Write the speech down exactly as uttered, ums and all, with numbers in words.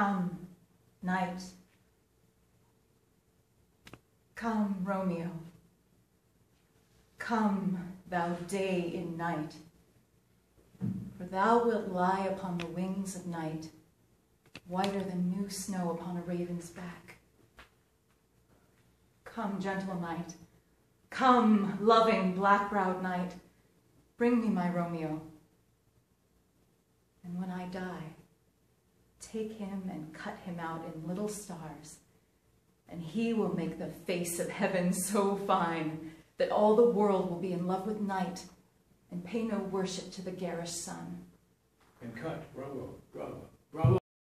Come, night. Come, Romeo. Come, thou day in night. For thou wilt lie upon the wings of night, whiter than new snow upon a raven's back. Come, gentle night. Come, loving, black-browed night. Bring me my Romeo. And when I die, take him and cut him out in little stars, and he will make the face of heaven so fine that all the world will be in love with night and pay no worship to the garish sun. And cut, bravo, bravo, bravo.